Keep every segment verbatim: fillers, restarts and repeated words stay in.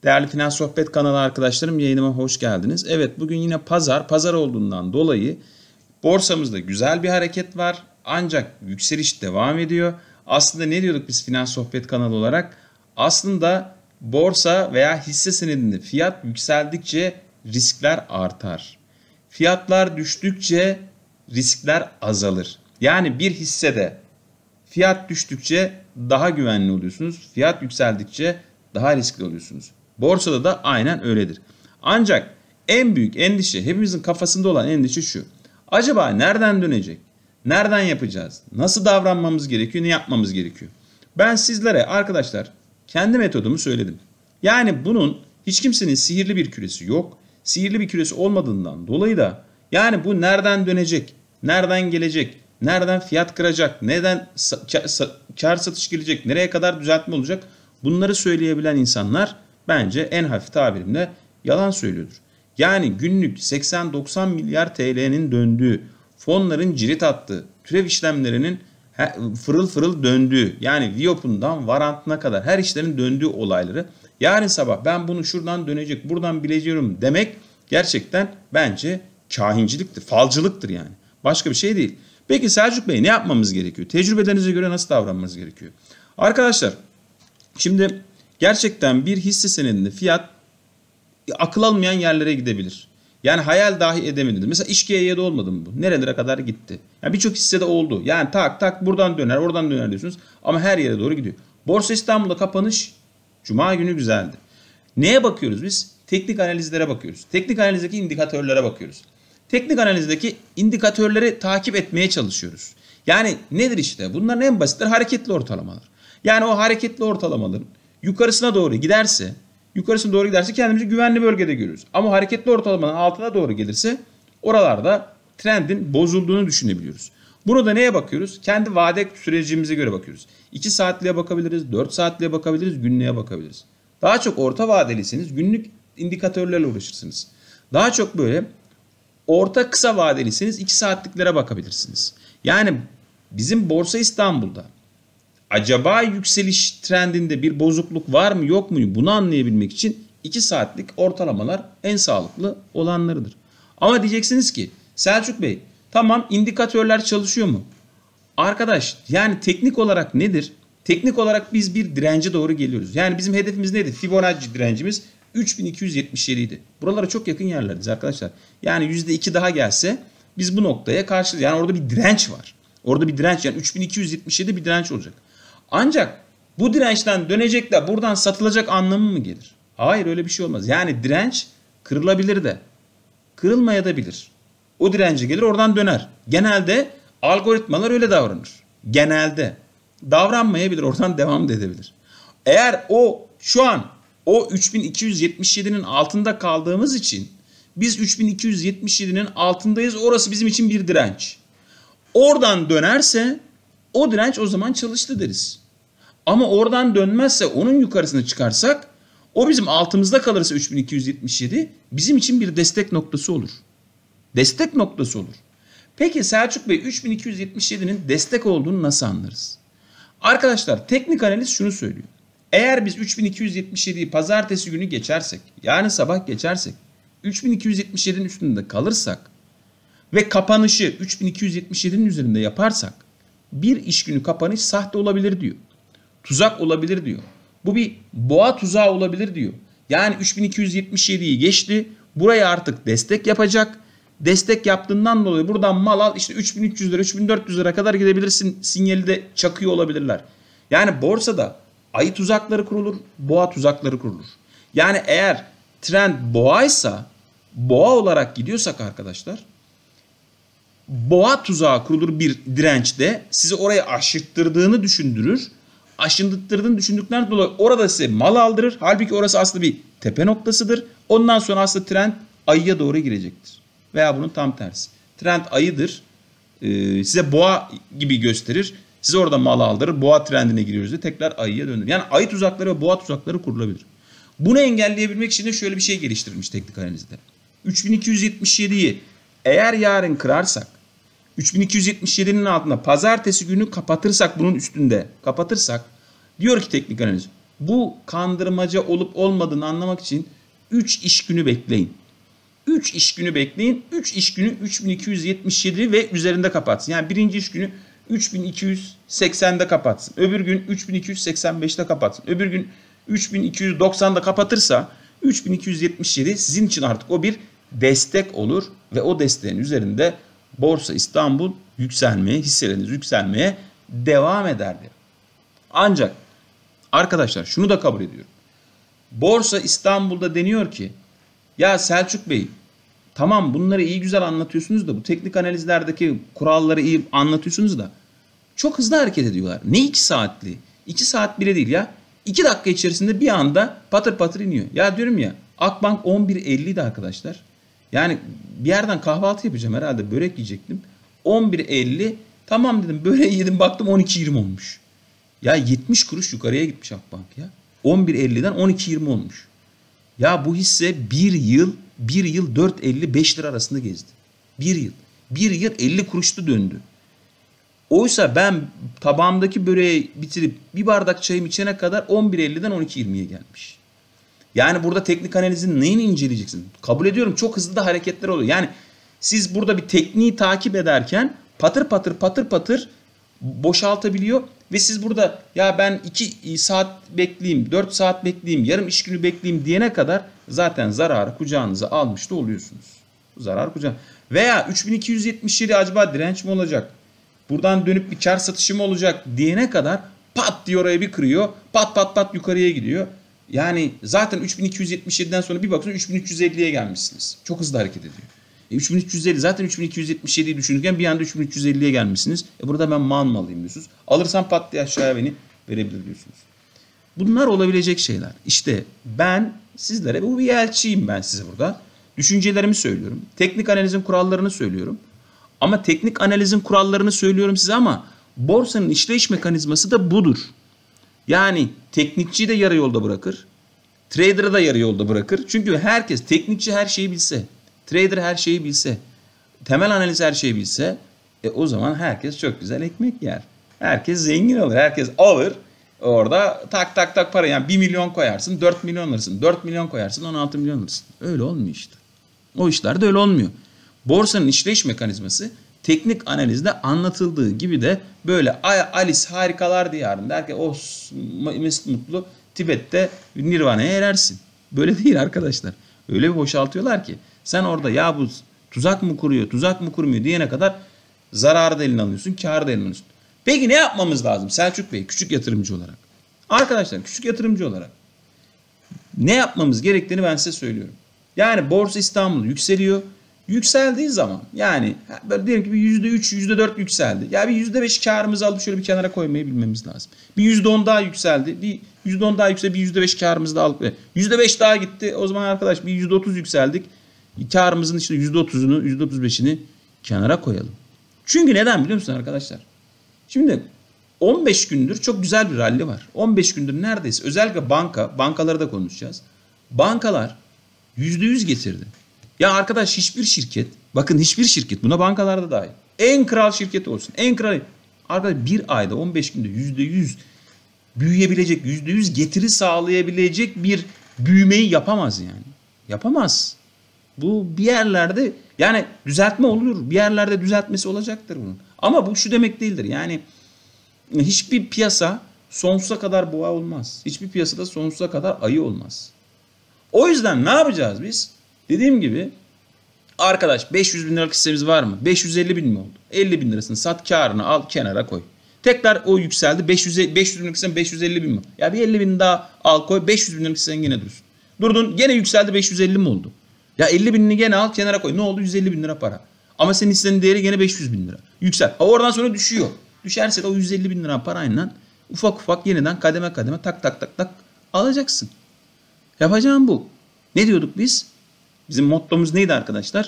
Değerli Finans Sohbet kanalı arkadaşlarım, yayınıma hoş geldiniz. Evet, bugün yine pazar. Pazar olduğundan dolayı borsamızda güzel bir hareket var. Ancak yükseliş devam ediyor. Aslında ne diyorduk biz Finans Sohbet kanalı olarak? Aslında borsa veya hisse senedinde fiyat yükseldikçe riskler artar. Fiyatlar düştükçe riskler azalır. Yani bir hissede fiyat düştükçe daha güvenli oluyorsunuz. Fiyat yükseldikçe daha riskli oluyorsunuz. Borsada da aynen öyledir. Ancak en büyük endişe, hepimizin kafasında olan endişe şu. Acaba nereden dönecek? Nereden yapacağız? Nasıl davranmamız gerekiyor? Ne yapmamız gerekiyor? Ben sizlere arkadaşlar kendi metodumu söyledim. Yani bunun hiç kimsenin sihirli bir küresi yok. Sihirli bir küresi olmadığından dolayı da yani bu nereden dönecek? Nereden gelecek? Nereden fiyat kıracak? Neden kar satış gelecek? Nereye kadar düzeltme olacak? Bunları söyleyebilen insanlar bence en hafif tabirimle yalan söylüyordur. Yani günlük seksen doksan milyar T L'nin döndüğü, fonların cirit attığı, türev işlemlerinin fırıl fırıl döndüğü, yani Viyop'undan Varant'ına kadar her işlerin döndüğü olayları yarın sabah ben bunu şuradan dönecek, buradan bileceğim demek gerçekten bence kahinciliktir, falcılıktır yani. Başka bir şey değil. Peki Selçuk Bey, ne yapmamız gerekiyor? Tecrübelerinize göre nasıl davranmamız gerekiyor? Arkadaşlar, şimdi gerçekten bir hisse senedinde fiyat akıl almayan yerlere gidebilir. Yani hayal dahi edemediniz. Mesela İşkiye'ye de olmadı mı bu? Nerelere kadar gitti? Yani birçok hissede oldu. Yani tak tak buradan döner, oradan döner diyorsunuz. Ama her yere doğru gidiyor. Borsa İstanbul'da kapanış Cuma günü güzeldi. Neye bakıyoruz biz? Teknik analizlere bakıyoruz. Teknik analizdeki indikatörlere bakıyoruz. Teknik analizdeki indikatörleri takip etmeye çalışıyoruz. Yani nedir işte? Bunların en basitleri hareketli ortalamalar. Yani o hareketli ortalamaların yukarısına doğru giderse, yukarısına doğru giderse kendimizi güvenli bölgede görürüz. Ama hareketli ortalamanın altına doğru gelirse oralarda trendin bozulduğunu düşünebiliyoruz. Bunu da neye bakıyoruz? Kendi vade sürecimize göre bakıyoruz. iki saatliğe bakabiliriz, dört saatliğe bakabiliriz, günlüğe bakabiliriz. Daha çok orta vadeliyseniz günlük indikatörlerle uğraşırsınız. Daha çok böyle orta kısa vadeliyseniz iki saatliklere bakabilirsiniz. Yani bizim Borsa İstanbul'da acaba yükseliş trendinde bir bozukluk var mı yok mu bunu anlayabilmek için iki saatlik ortalamalar en sağlıklı olanlarıdır. Ama diyeceksiniz ki Selçuk Bey, tamam indikatörler çalışıyor mu? Arkadaş, yani teknik olarak nedir? Teknik olarak biz bir dirence doğru geliyoruz. Yani bizim hedefimiz neydi? Fibonacci direncimiz üç bin iki yüz yetmiş yedi idi. Buralara çok yakın yerlerdeyiz arkadaşlar. Yani yüzde iki daha gelse biz bu noktaya karşıyız. Yani orada bir direnç var. Orada bir direnç, yani üç bin iki yüz yetmiş yedi bir direnç olacak. Ancak bu dirençten dönecek de buradan satılacak anlamı mı gelir? Hayır, öyle bir şey olmaz. Yani direnç kırılabilir de kırılmaya da bilir. O dirence gelir, oradan döner. Genelde algoritmalar öyle davranır. Genelde davranmayabilir, oradan devam da edebilir. Eğer o şu an o üç bin iki yüz yetmiş yedinin altında kaldığımız için biz üç bin iki yüz yetmiş yedinin altındayız. Orası bizim için bir direnç. Oradan dönerse o direnç o zaman çalıştı deriz. Ama oradan dönmezse, onun yukarısına çıkarsak, o bizim altımızda kalırsa üç bin iki yüz yetmiş yedi bizim için bir destek noktası olur. Destek noktası olur. Peki Selçuk Bey, üç bin iki yüz yetmiş yedinin destek olduğunu nasıl anlarız? Arkadaşlar, teknik analiz şunu söylüyor. Eğer biz üç bin iki yüz yetmiş yediyi pazartesi günü geçersek, yani sabah geçersek, üç bin iki yüz yetmiş yedinin üstünde kalırsak ve kapanışı üç bin iki yüz yetmiş yedinin üzerinde yaparsak, bir iş günü kapanış sahte olabilir diyor. Tuzak olabilir diyor. Bu bir boğa tuzağı olabilir diyor. Yani üç bin iki yüz yetmiş yediyi geçti. Buraya artık destek yapacak. Destek yaptığından dolayı buradan mal al, işte üç bin üç yüz lira, üç bin dört yüz lira kadar gidebilirsin sinyali de çakıyor olabilirler. Yani borsada ayı tuzakları kurulur, boğa tuzakları kurulur. Yani eğer trend boğaysa, boğa olarak gidiyorsak arkadaşlar, boğa tuzağı kurulur bir dirençte, sizi oraya aşırttırdığını düşündürür. Aşındırdığını düşündükten dolayı orada size mal aldırır. Halbuki orası aslında bir tepe noktasıdır. Ondan sonra aslında trend ayıya doğru girecektir. Veya bunun tam tersi. Trend ayıdır. Ee, size boğa gibi gösterir. Size orada mal aldırır. Boğa trendine giriyoruz diye tekrar ayıya döndürür. Yani ayı tuzakları ve boğa tuzakları kurulabilir. Bunu engelleyebilmek için de şöyle bir şey geliştirilmiş teknik analizde. üç bin iki yüz yetmiş yediyi eğer yarın kırarsak, üç bin iki yüz yetmiş yedinin altında pazartesi günü kapatırsak, bunun üstünde kapatırsak, diyor ki teknik analiz, Bu kandırmaca olup olmadığını anlamak için üç iş günü bekleyin. üç iş günü bekleyin. üç iş günü üç bin iki yüz yetmiş yedi ve üzerinde kapatsın. Yani birinci iş günü üç bin iki yüz seksende kapatsın. Öbür gün üç bin iki yüz seksen beşte kapatsın. Öbür gün üç bin iki yüz doksanda kapatırsa üç bin iki yüz yetmiş yedi sizin için artık o bir destek olur ve o desteğin üzerinde Borsa İstanbul yükselmeye, hisseleriniz yükselmeye devam eder diyor. Ancak arkadaşlar şunu da kabul ediyorum. Borsa İstanbul'da deniyor ki ya Selçuk Bey, tamam bunları iyi güzel anlatıyorsunuz da bu teknik analizlerdeki kuralları iyi anlatıyorsunuz da çok hızlı hareket ediyorlar. Ne iki saatli? iki saat bile değil ya. iki dakika içerisinde bir anda patır patır iniyor. Ya diyorum ya Akbank on bir elliydi arkadaşlar. Yani bir yerden kahvaltı yapacağım herhalde, börek yiyecektim. on bir elli tamam dedim, böreği yedim, baktım on iki yirmi olmuş. Ya yetmiş kuruş yukarıya gitmiş Akbank ya. on bir elliden on iki yirmi olmuş. Ya bu hisse bir yıl bir yıl dört elli beş lira arasında gezdi. Bir yıl. Bir yıl elli kuruştu döndü. Oysa ben tabağımdaki böreği bitirip bir bardak çayım içene kadar on bir elliden on iki yirmiye gelmiş. Yani burada teknik analizin neyini inceleyeceksin? Kabul ediyorum çok hızlı da hareketler oluyor. Yani siz burada bir tekniği takip ederken patır patır patır patır boşaltabiliyor ve siz burada ya ben iki saat bekleyeyim, dört saat bekleyeyim, yarım iş günü bekleyeyim diyene kadar zaten zararı kucağınıza almış da oluyorsunuz. Zarar kucağınıza. Veya üç bin iki yüz yetmiş yedi acaba direnç mi olacak? Buradan dönüp bir kar satışı mı olacak diyene kadar pat diye oraya bir kırıyor. Pat pat pat yukarıya gidiyor. Yani zaten üç bin iki yüz yetmiş yediden sonra bir bakın üç bin üç yüz elliye gelmişsiniz. Çok hızlı hareket ediyor. E üç bin üç yüz elli zaten üç bin iki yüz yetmiş yediyi düşünürken bir anda üç bin üç yüz elliye gelmişsiniz. E burada ben mal mı alayım diyorsunuz. Alırsam pat diye aşağıya beni verebilir diyorsunuz. Bunlar olabilecek şeyler. İşte ben sizlere bu bir elçiyim, ben size burada. Düşüncelerimi söylüyorum. Teknik analizin kurallarını söylüyorum. Ama teknik analizin kurallarını söylüyorum size ama borsanın işleyiş mekanizması da budur. Yani teknikçiyi de yarı yolda bırakır. Trader'ı da yarı yolda bırakır. Çünkü herkes, teknikçi her şeyi bilse, trader her şeyi bilse, temel analiz her şeyi bilse e o zaman herkes çok güzel ekmek yer. Herkes zengin olur. Herkes alır. Orada tak tak tak para. Yani bir milyon koyarsın dört milyon alırsın. dört milyon koyarsın on altı milyon alırsın. Öyle olmuyor işte. O işler de öyle olmuyor. Borsanın işleyiş mekanizması teknik analizde anlatıldığı gibi de böyle Alice harikalar diyarında derken o Mesut Mutlu Tibet'te Nirvana'ya erersin. Böyle değil arkadaşlar. Öyle bir boşaltıyorlar ki sen orada ya bu tuzak mı kuruyor, tuzak mı kurmuyor diyene kadar zararı da eline alıyorsun, kârı da eline alıyorsun. Peki ne yapmamız lazım Selçuk Bey küçük yatırımcı olarak? Arkadaşlar küçük yatırımcı olarak ne yapmamız gerektiğini ben size söylüyorum. Yani Borsa İstanbul yükseliyor. Yükseldiği zaman yani böyle diyelim ki bir yüzde üç, yüzde dört yükseldi. Ya bir yüzde beş kârımızı alıp şöyle bir kenara koymayı bilmemiz lazım. Bir yüzde on daha yükseldi. Bir yüzde on daha yükseldi. Bir yüzde beş kârımızı da alıp yüzde beş daha gitti. O zaman arkadaş bir yüzde otuz yükseldik. Kârımızın işte yüzde otuzunu, yüzde otuz beşini kenara koyalım. Çünkü neden biliyor musun arkadaşlar? Şimdi on beş gündür çok güzel bir ralli var. on beş gündür neredeyse özellikle banka, bankaları da konuşacağız. Bankalar yüzde yüz getirdi. Ya arkadaş hiçbir şirket, bakın hiçbir şirket, buna bankalarda dahil. En kral şirketi olsun. En kral. Arkadaş bir ayda on beş günde yüzde yüz büyüyebilecek, yüzde yüz getiri sağlayabilecek bir büyümeyi yapamaz yani. Yapamaz. Bu bir yerlerde yani düzeltme olur. Bir yerlerde düzeltmesi olacaktır bunun. Ama bu şu demek değildir. Yani hiçbir piyasa sonsuza kadar boğa olmaz. Hiçbir piyasada sonsuza kadar ayı olmaz. O yüzden ne yapacağız biz? Dediğim gibi arkadaş beş yüz bin liralık hissemiz var mı? beş yüz elli bin mi oldu? elli bin lirasını sat, kârını al, kenara koy. Tekrar o yükseldi. beş yüz, beş yüz bin liralık hissen beş yüz elli bin mi? Ya bir elli bin daha al koy. beş yüz bin liralık hissen yine dursun. Durdun gene yükseldi, beş yüz elli mi oldu? Ya elli binini gene al, kenara koy. Ne oldu? yüz elli bin lira para. Ama senin hissenin değeri gene beş yüz bin lira. Yüksel. Ha, oradan sonra düşüyor. Düşerse de o yüz elli bin lira parayla ufak ufak yeniden kademe kademe tak tak tak tak alacaksın. Yapacağım bu. Ne diyorduk biz? Bizim mottomuz neydi arkadaşlar?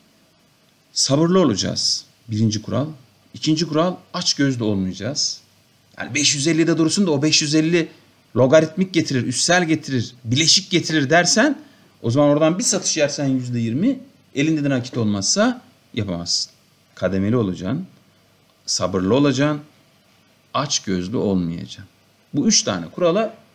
Sabırlı olacağız. Birinci kural. İkinci kural açgözlü olmayacağız. Yani beş yüz ellide dursun da o beş yüz elli logaritmik getirir, üssel getirir, bileşik getirir dersen o zaman oradan bir satış yersen yüzde yirmi, elinde de nakit olmazsa yapamazsın. Kademeli olacaksın, sabırlı olacaksın, açgözlü olmayacaksın. Bu üç tane kurala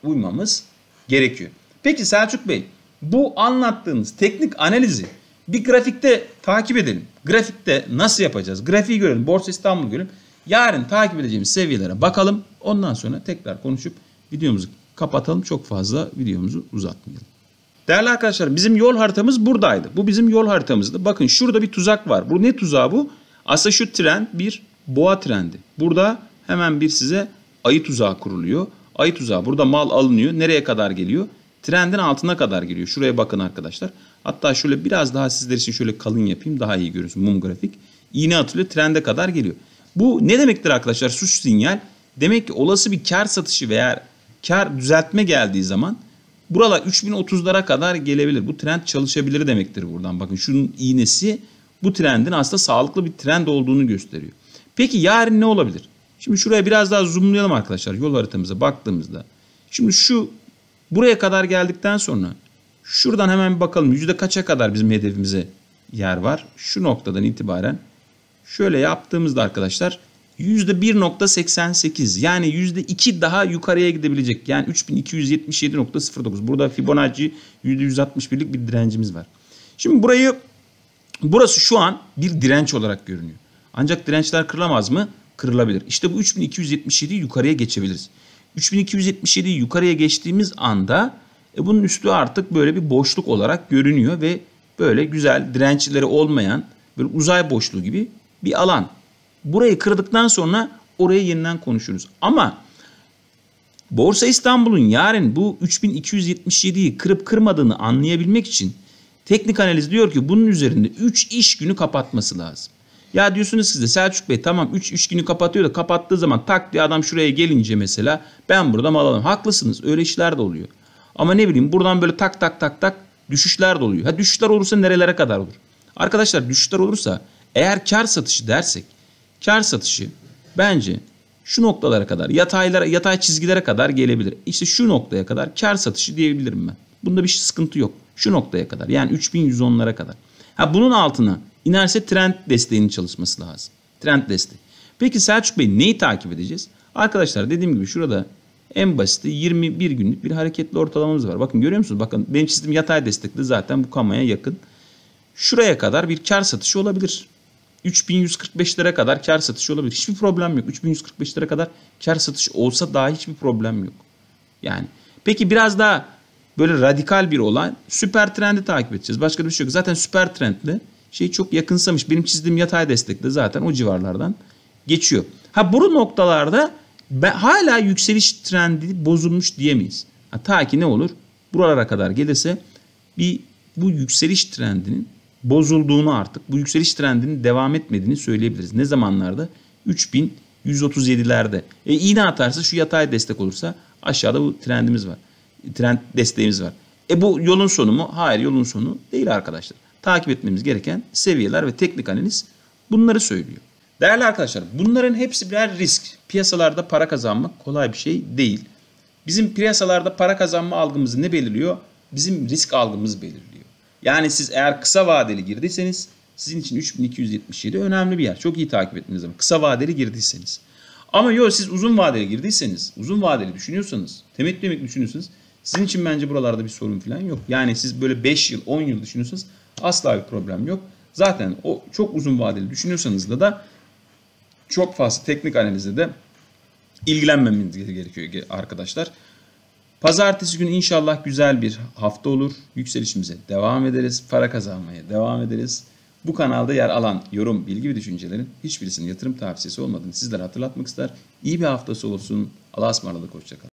uymamız gerekiyor. Peki Selçuk Bey, bu anlattığınız teknik analizi bir grafikte takip edelim. Grafikte nasıl yapacağız? Grafiği görelim. Borsa İstanbul görelim. Yarın takip edeceğimiz seviyelere bakalım. Ondan sonra tekrar konuşup videomuzu kapatalım. Çok fazla videomuzu uzatmayalım. Değerli arkadaşlar, bizim yol haritamız buradaydı. Bu bizim yol haritamızdı. Bakın şurada bir tuzak var. Bu ne tuzağı bu? Aslında şu trend bir boğa trendi. Burada hemen bir size ayı tuzağı kuruluyor. Ayı tuzağı. Burada mal alınıyor. Nereye kadar geliyor? Trendin altına kadar geliyor. Şuraya bakın arkadaşlar. Hatta şöyle biraz daha sizler için şöyle kalın yapayım. Daha iyi görürsün mum grafik. İğne atılıyor. Trende kadar geliyor. Bu ne demektir arkadaşlar? Sus sinyal. Demek ki olası bir kar satışı veya kar düzeltme geldiği zaman buralar üç bin otuzlara kadar gelebilir. Bu trend çalışabilir demektir buradan. Bakın şunun iğnesi bu trendin aslında sağlıklı bir trend olduğunu gösteriyor. Peki yarın ne olabilir? Şimdi şuraya biraz daha zoomlayalım arkadaşlar. Yol haritamıza baktığımızda. Şimdi şu buraya kadar geldikten sonra şuradan hemen bir bakalım. Yüzde kaça kadar bizim hedefimize yer var? Şu noktadan itibaren şöyle yaptığımızda arkadaşlar yüzde bir nokta seksen sekiz, yani yüzde iki daha yukarıya gidebilecek. Yani üç bin iki yüz yetmiş yedi nokta sıfır dokuz. Burada Fibonacci yüzde yüz altmış birlik bir direncimiz var. Şimdi burayı burası şu an bir direnç olarak görünüyor. Ancak dirençler kırılamaz mı? Kırılabilir. İşte bu üç bin iki yüz yetmiş yediyi yukarıya geçebiliriz. üç bin iki yüz yetmiş yediyi yukarıya geçtiğimiz anda e, bunun üstü artık böyle bir boşluk olarak görünüyor ve böyle güzel dirençleri olmayan böyle uzay boşluğu gibi bir alan. Burayı kırdıktan sonra oraya yeniden konuşuruz. Ama Borsa İstanbul'un yarın bu üç bin iki yüz yetmiş yediyi kırıp kırmadığını anlayabilmek için teknik analiz diyor ki bunun üzerinde üç iş günü kapatması lazım. Ya diyorsunuz siz de Selçuk Bey tamam üç iş günü kapatıyor da kapattığı zaman tak diye adam şuraya gelince mesela ben burada mal alalım. Haklısınız, öyle işler de oluyor. Ama ne bileyim buradan böyle tak tak tak tak düşüşler de oluyor. Ha düşüşler olursa nerelere kadar olur? Arkadaşlar düşüşler olursa eğer kar satışı dersek kar satışı bence şu noktalara kadar yataylara, yatay çizgilere kadar gelebilir. İşte şu noktaya kadar kar satışı diyebilirim ben. Bunda bir sıkıntı yok. Şu noktaya kadar yani üç bin yüz onlara kadar. Ha bunun altına inerse trend desteğinin çalışması lazım. Trend desteği. Peki Selçuk Bey neyi takip edeceğiz? Arkadaşlar dediğim gibi şurada en basiti yirmi bir günlük bir hareketli ortalamamız var. Bakın görüyor musunuz? Bakın benim çizdiğim yatay destekli zaten bu kamaya yakın. Şuraya kadar bir kar satışı olabilir. üç bin yüz kırk beşlere kadar kar satışı olabilir. Hiçbir problem yok. üç bin yüz kırk beşlere kadar kar satışı olsa daha hiçbir problem yok. Yani peki biraz daha böyle radikal bir olay süper trendi takip edeceğiz. Başka bir şey yok. Zaten süper trendle şey çok yakınsamış. Benim çizdiğim yatay destekli zaten o civarlardan geçiyor. Ha bu noktalarda ben, hala yükseliş trendi bozulmuş diyemeyiz. Ha, ta ki ne olur? Buralara kadar gelirse bir bu yükseliş trendinin bozulduğunu artık bu yükseliş trendinin devam etmediğini söyleyebiliriz. Ne zamanlarda? üç bin yüz otuz yedilerde. E iğne atarsa şu yatay destek olursa aşağıda bu trendimiz var. Trend desteğimiz var. E bu yolun sonu mu? Hayır, yolun sonu değil arkadaşlar. Takip etmemiz gereken seviyeler ve teknik analiz bunları söylüyor. Değerli arkadaşlar bunların hepsi birer risk. Piyasalarda para kazanmak kolay bir şey değil. Bizim piyasalarda para kazanma algımızı ne belirliyor? Bizim risk algımız belirliyor. Yani siz eğer kısa vadeli girdiyseniz sizin için üç bin iki yüz yetmiş yedi önemli bir yer. Çok iyi takip etmeniz lazım. Kısa vadeli girdiyseniz. Ama yok siz uzun vadeli girdiyseniz, uzun vadeli düşünüyorsanız, temettü demek düşünüyorsanız sizin için bence buralarda bir sorun falan yok. Yani siz böyle beş yıl, on yıl düşünüyorsanız asla bir problem yok. Zaten o çok uzun vadeli düşünüyorsanız da da çok fazla teknik analizde de ilgilenmemiz gerekiyor arkadaşlar. Pazartesi günü inşallah güzel bir hafta olur. Yükselişimize devam ederiz. Para kazanmaya devam ederiz. Bu kanalda yer alan yorum, bilgi ve düşüncelerin hiçbirisinin yatırım tavsiyesi olmadığını sizlere hatırlatmak ister. İyi bir haftası olsun. Allah'a ısmarladık. Hoşça kalın.